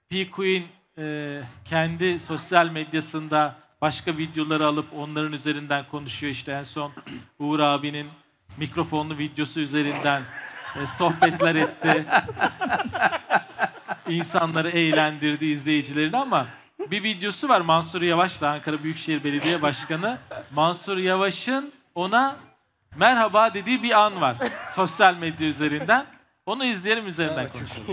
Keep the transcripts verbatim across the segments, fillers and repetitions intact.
P. Queen e, kendi sosyal medyasında başka videoları alıp onların üzerinden konuşuyor. İşte en son Uğur abinin mikrofonlu videosu üzerinden e, sohbetler etti. İnsanları eğlendirdi, izleyicilerini, ama bir videosu var Mansur Yavaş'la, Ankara Büyükşehir Belediye Başkanı. Mansur Yavaş'ın ona merhaba dediği bir an var sosyal medya üzerinden. Onu izleyelim, üzerinden konuşalım.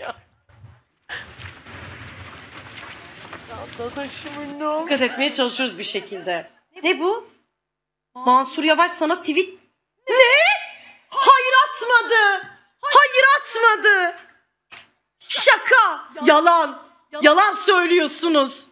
Arkadaşımın ne oldu? Dikkat etmeye çalışıyoruz bir şekilde. Ne bu? Mansur Yavaş sana tweet... Ne? Hayır atmadı! Hayır atmadı! Şaka! Yalan! Yalan söylüyorsunuz!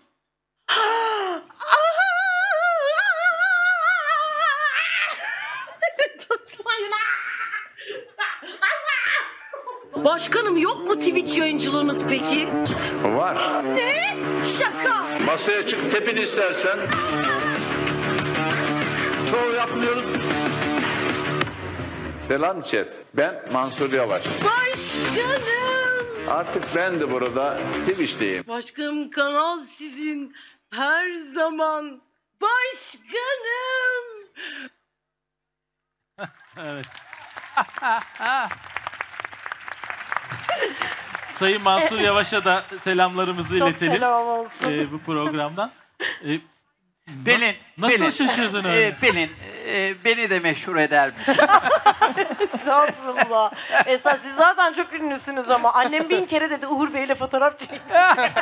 Başkanım, yok mu Twitch yayıncılığınız peki? Var. Ne? Şaka! Masaya çık, tepin istersen. Çoğu yapmıyoruz. Selam chat. Ben Mansur Yavaş. Başkanım! Artık ben de burada Twitch'teyim. Başkanım, kanal sizin. Her zaman. Başkanım! Evet. Sayın Mansur Yavaş'a da selamlarımızı Çok iletelim. selam olsun. e, bu programdan. E, Pelin, nasıl Pelin, şaşırdın öyle? E, Pelin, e, beni de meşhur eder misin? Estağfurullah. Esas siz zaten çok ünlüsünüz ama. Annem bin kere dedi Uğur Bey'le fotoğraf çekti.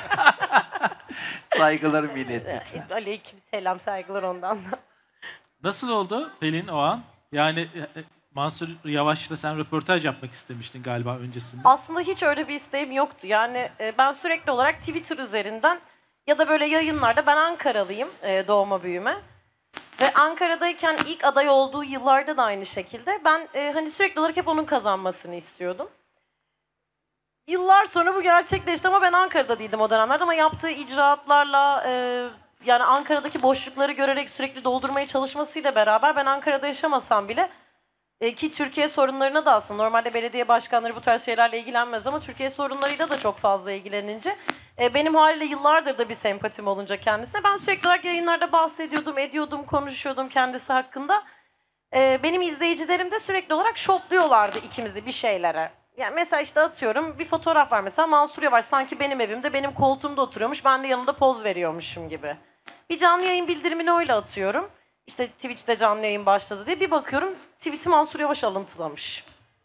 Saygılarımı iletin. Aleyküm selam, saygılar ondan da. Nasıl oldu Pelin o an? Yani e, Mansur Yavaş'la sen röportaj yapmak istemiştin galiba öncesinde. Aslında hiç öyle bir isteğim yoktu. Yani e, ben sürekli olarak Twitter üzerinden ya da böyle yayınlarda, ben Ankaralıyım e, doğma büyüme. Ve Ankara'dayken ilk aday olduğu yıllarda da aynı şekilde ben e, hani sürekli olarak hep onun kazanmasını istiyordum. Yıllar sonra bu gerçekleşti ama ben Ankara'da değildim o dönemlerde, ama yaptığı icraatlarla e, yani Ankara'daki boşlukları görerek sürekli doldurmaya çalışmasıyla beraber ben Ankara'da yaşamasam bile e, ki Türkiye sorunlarına da aslında normalde belediye başkanları bu tarz şeylerle ilgilenmez ama Türkiye sorunlarıyla da çok fazla ilgilenince e, benim haliyle yıllardır da bir sempatim olunca kendisine ben sürekli olarak yayınlarda bahsediyordum, ediyordum, konuşuyordum kendisi hakkında. E, benim izleyicilerim de sürekli olarak şopluyorlardı ikimizi bir şeylere. Yani mesela işte atıyorum bir fotoğraf var mesela, Mansur Yavaş sanki benim evimde benim koltuğumda oturuyormuş, ben de yanında poz veriyormuşum gibi. Bir canlı yayın bildirimini öyle atıyorum. İşte Twitch'te canlı yayın başladı diye bir bakıyorum tweet'i Mansur Yavaş alıntılamış.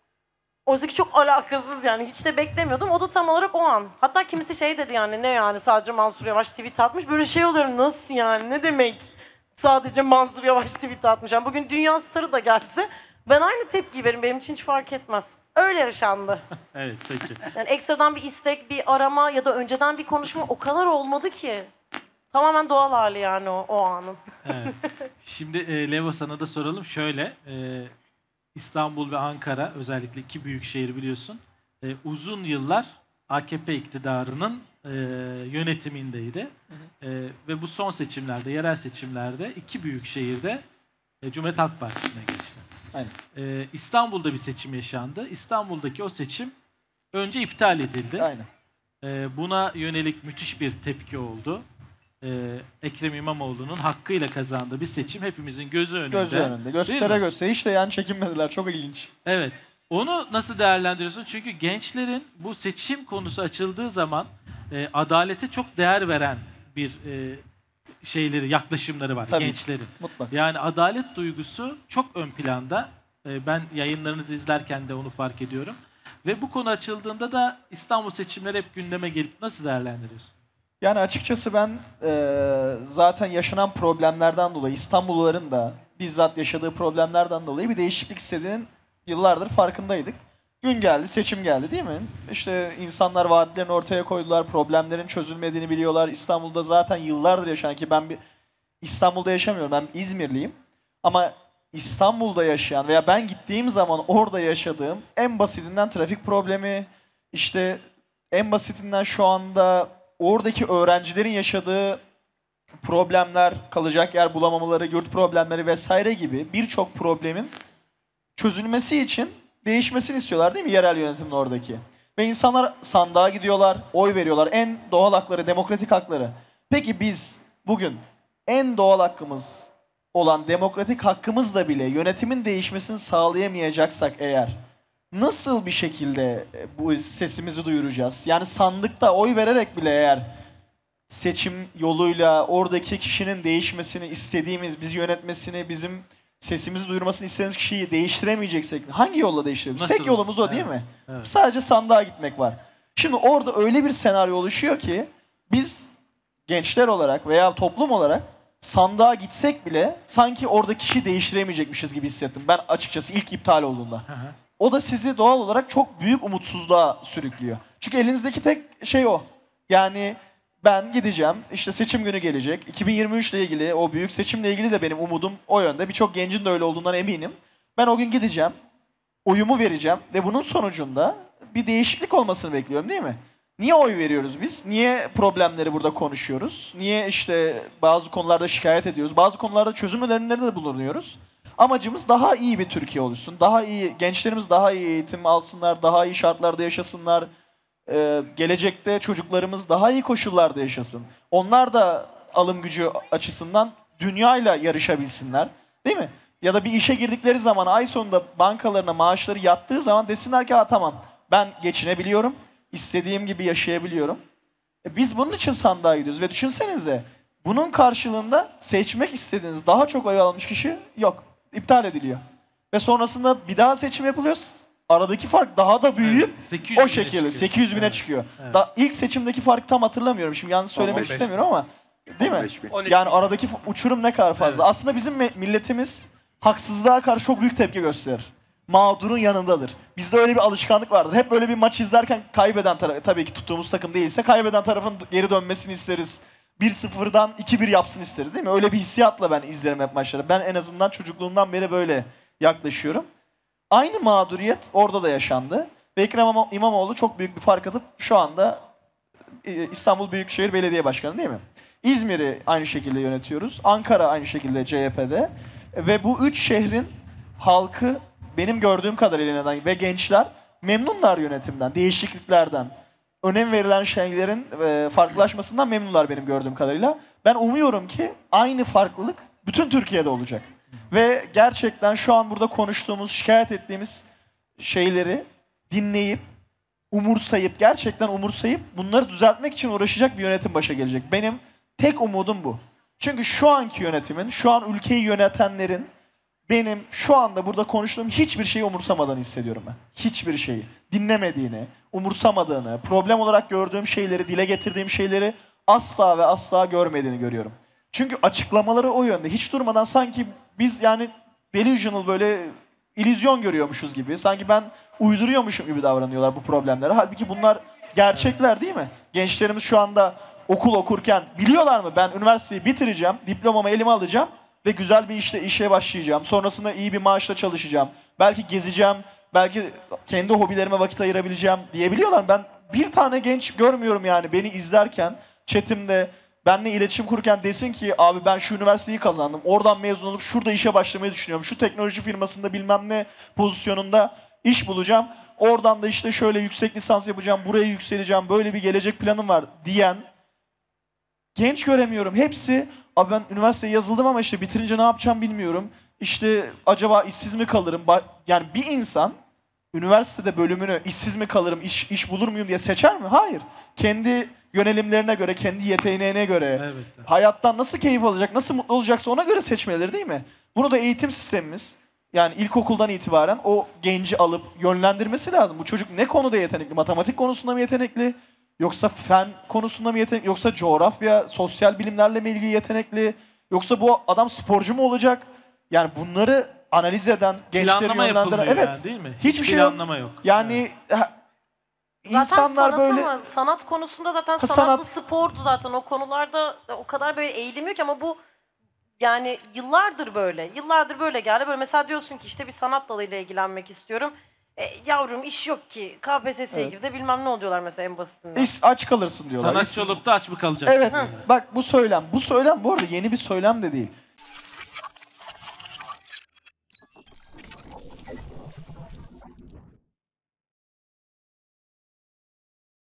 Oysa ki çok alakasız, yani hiç de beklemiyordum. O da tam olarak o an. Hatta kimisi şey dedi, yani ne yani sadece Mansur Yavaş tweet atmış. Böyle şey oluyorum, nasıl yani, ne demek sadece Mansur Yavaş tweet atmış. Yani bugün dünya starı da gelse ben aynı tepkiyi veririm, benim için hiç fark etmez. Öyle yaşandı. Evet, peki. Yani ekstradan bir istek, bir arama ya da önceden bir konuşma o kadar olmadı ki. Tamamen doğal hali yani o, o anın. Evet. Şimdi e, Levo, sana da soralım. Şöyle, e, İstanbul ve Ankara, özellikle iki büyük şehir biliyorsun, e, uzun yıllar A K P iktidarının e, yönetimindeydi. Hı hı. E, ve bu son seçimlerde, yerel seçimlerde iki büyük şehirde e, Cumhuriyet Halk Partisi'ne geçti. Aynen. E, İstanbul'da bir seçim yaşandı. İstanbul'daki o seçim önce iptal edildi. Aynen. E, buna yönelik müthiş bir tepki oldu. Ee, Ekrem İmamoğlu'nun hakkıyla kazandığı bir seçim hepimizin gözü önünde. Gözü önünde. Göstere göstere. Hiç de yani çekinmediler. Çok ilginç. Evet. Onu nasıl değerlendiriyorsun? Çünkü gençlerin bu seçim konusu açıldığı zaman e, adalete çok değer veren bir e, şeyleri, yaklaşımları var. Tabii, gençlerin. mutlaka. Yani adalet duygusu çok ön planda. E, ben yayınlarınızı izlerken de onu fark ediyorum. Ve bu konu açıldığında da İstanbul seçimleri hep gündeme gelip nasıl değerlendiriyorsun? Yani açıkçası ben e, zaten yaşanan problemlerden dolayı, İstanbulluların da bizzat yaşadığı problemlerden dolayı bir değişiklik istediğinin yıllardır farkındaydık. Gün geldi, seçim geldi değil mi? İşte insanlar vaatlerini ortaya koydular, problemlerin çözülmediğini biliyorlar. İstanbul'da zaten yıllardır yaşayan, ki ben bir İstanbul'da yaşamıyorum, ben İzmirliyim. Ama İstanbul'da yaşayan veya ben gittiğim zaman orada yaşadığım en basitinden trafik problemi, işte en basitinden şu anda oradaki öğrencilerin yaşadığı problemler, kalacak yer bulamamaları, yurt problemleri vesaire gibi birçok problemin çözülmesi için değişmesini istiyorlar değil mi yerel yönetimin oradaki? Ve insanlar sandığa gidiyorlar, oy veriyorlar. En doğal hakları, demokratik hakları. Peki biz bugün en doğal hakkımız olan demokratik hakkımızla bile yönetimin değişmesini sağlayamayacaksak eğer nasıl bir şekilde bu sesimizi duyuracağız? Yani sandıkta oy vererek bile eğer seçim yoluyla oradaki kişinin değişmesini istediğimiz, bizi yönetmesini, bizim sesimizi duyurmasını istediğimiz kişiyi değiştiremeyeceksek hangi yolla değiştirebiliriz? Nasıl? Tek yolumuz o değil Evet, mi? evet. Sadece sandığa gitmek var. Şimdi orada öyle bir senaryo oluşuyor ki biz gençler olarak veya toplum olarak sandığa gitsek bile sanki orada kişi değiştiremeyecekmişiz gibi hissettim. Ben açıkçası ilk iptal olduğunda. Hı hı. O da sizi doğal olarak çok büyük umutsuzluğa sürüklüyor. Çünkü elinizdeki tek şey o. Yani ben gideceğim, işte seçim günü gelecek. iki bin yirmi üç ile ilgili, o büyük seçimle ilgili de benim umudum o yönde. Birçok gencin de öyle olduğundan eminim. Ben o gün gideceğim, oyumu vereceğim ve bunun sonucunda bir değişiklik olmasını bekliyorum değil mi? Niye oy veriyoruz biz? Niye problemleri burada konuşuyoruz? Niye işte bazı konularda şikayet ediyoruz? Bazı konularda çözüm önerilerinde de bulunuyoruz. Amacımız daha iyi bir Türkiye oluşsun. Daha iyi, gençlerimiz daha iyi eğitim alsınlar, daha iyi şartlarda yaşasınlar. Ee, gelecekte çocuklarımız daha iyi koşullarda yaşasın. Onlar da alım gücü açısından dünyayla yarışabilsinler. Değil mi? Ya da bir işe girdikleri zaman ay sonunda bankalarına maaşları yattığı zaman desinler ki ha, tamam ben geçinebiliyorum, istediğim gibi yaşayabiliyorum. E, biz bunun için sandığa gidiyoruz ve düşünsenize bunun karşılığında seçmek istediğiniz daha çok oy almış kişi yok. İptal ediliyor. Ve sonrasında bir daha seçim yapılıyor. Aradaki fark daha da büyüyüp Evet, sekiz yüz o bine şekilde çıkıyor. sekiz yüz bine Evet, çıkıyor. evet. Da, ilk seçimdeki farkı tam hatırlamıyorum. Şimdi yanlış söylemek on beş istemiyorum ama değil mi? on beş bin. Yani aradaki f- uçurum ne kadar fazla. Evet. Aslında bizim me- milletimiz haksızlığa karşı çok büyük tepki gösterir. Mağdurun yanındadır. Bizde öyle bir alışkanlık vardır. Hep böyle bir maç izlerken kaybeden taraf, tabii ki tuttuğumuz takım değilse kaybeden tarafın geri dönmesini isteriz. bir sıfırdan iki bir yapsın isteriz değil mi? Öyle bir hissiyatla ben izlerim hep maçları. Ben en azından çocukluğumdan beri böyle yaklaşıyorum. Aynı mağduriyet orada da yaşandı. Ve Ekrem İmam- İmamoğlu çok büyük bir fark atıp şu anda e, İstanbul Büyükşehir Belediye Başkanı değil mi? İzmir'i aynı şekilde yönetiyoruz. Ankara aynı şekilde C H P'de. Ve bu üç şehrin halkı benim gördüğüm kadarıyla neden ve gençler memnunlar yönetimden, değişikliklerden. Önem verilen şeylerin e, farklılaşmasından memnunlar benim gördüğüm kadarıyla. Ben umuyorum ki aynı farklılık bütün Türkiye'de olacak. Ve gerçekten şu an burada konuştuğumuz, şikayet ettiğimiz şeyleri dinleyip, umursayıp, gerçekten umursayıp bunları düzeltmek için uğraşacak bir yönetim başa gelecek. Benim tek umudum bu. Çünkü şu anki yönetimin, şu an ülkeyi yönetenlerin benim şu anda burada konuştuğum hiçbir şeyi umursamadığını hissediyorum ben. Hiçbir şeyi. Dinlemediğini, umursamadığını, problem olarak gördüğüm şeyleri, dile getirdiğim şeyleri asla ve asla görmediğini görüyorum. Çünkü açıklamaları o yönde. Hiç durmadan sanki biz yani delusional böyle illüzyon görüyormuşuz gibi. Sanki ben uyduruyormuşum gibi davranıyorlar bu problemlere. Halbuki bunlar gerçekler değil mi? Gençlerimiz şu anda okul okurken biliyorlar mı? Ben üniversiteyi bitireceğim, diplomamı elime alacağım ve güzel bir işte işe başlayacağım. Sonrasında iyi bir maaşla çalışacağım. Belki gezeceğim, belki kendi hobilerime vakit ayırabileceğim diyebiliyorlar mı? Ben bir tane genç görmüyorum yani beni izlerken chatimde benimle iletişim kurarken desin ki abi ben şu üniversiteyi kazandım. Oradan mezun olup şurada işe başlamayı düşünüyorum. Şu teknoloji firmasında bilmem ne pozisyonunda iş bulacağım. Oradan da işte şöyle yüksek lisans yapacağım, buraya yükseleceğim, böyle bir gelecek planım var diyen genç göremiyorum. Hepsi abi ben üniversiteye yazıldım ama işte bitirince ne yapacağım bilmiyorum. İşte acaba işsiz mi kalırım? Ba- Yani bir insan üniversitede bölümünü işsiz mi kalırım, iş, iş bulur muyum diye seçer mi? Hayır. Kendi yönelimlerine göre, kendi yeteneğine göre, Evet. hayattan nasıl keyif alacak, nasıl mutlu olacaksa ona göre seçmeleri değil mi? Bunu da eğitim sistemimiz, yani ilkokuldan itibaren o genci alıp yönlendirmesi lazım. Bu çocuk ne konuda yetenekli? Matematik konusunda mı yetenekli? Yoksa fen konusunda mı yetenekli? Yoksa coğrafya, sosyal bilimlerle mi ilgili yetenekli? Yoksa bu adam sporcu mu olacak? Yani bunları analiz eden, gençleri Planlama yönlendiren... yapılmıyor Evet, yani, değil mi? hiçbir Hiç şey yok. planlama yok. Yani ha, Zaten insanlar sanat böyle... ama sanat konusunda zaten Ha, sanatlı sanat- spordu zaten. O konularda o kadar böyle eğilim yok ama bu yani yıllardır böyle. Yıllardır böyle geldi. Böyle mesela diyorsun ki işte bir sanat dalıyla ilgilenmek istiyorum. E, yavrum iş yok ki. K P S S'ye Evet. gir de bilmem ne oluyorlar mesela en basitinden. İş, aç kalırsın diyorlar. Sanatçı İşsiz- olup da aç mı kalacaksın? Evet, bak bu söylem. Bu söylem bu arada yeni bir söylem de değil.